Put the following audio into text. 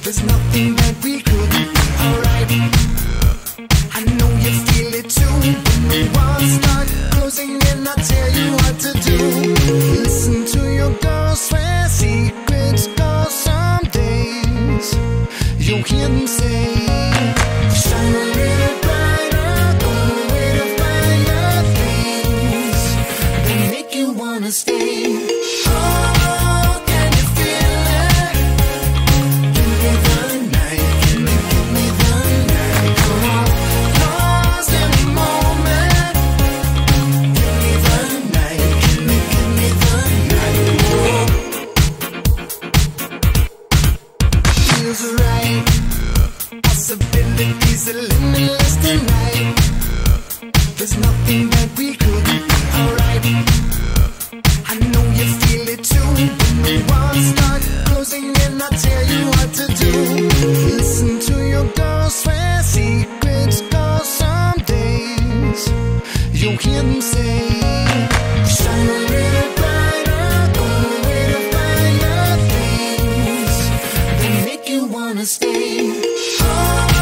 There's nothing that we couldn't be alright. I know you feel it too. When the walls start closing in, I tell you what to do. Listen to your girls swear secrets, cause some days you'll hear them say, shine a little brighter, go away to find the things that make you wanna stay. Oh, can you feel it? Give me the night, can you give me the night? Come on, lost in the moment. Give me the night, can you give me the night? Oh, feels right. Possibilities are limitless tonight. There's nothing that we couldn't be alright. I know you feel it too. When the walls start closing in, I tell you what to do. Listen to your girls swear secrets, cause some days you'll hear them say, shine a little brighter, go away to find the things that make you wanna stay. Oh,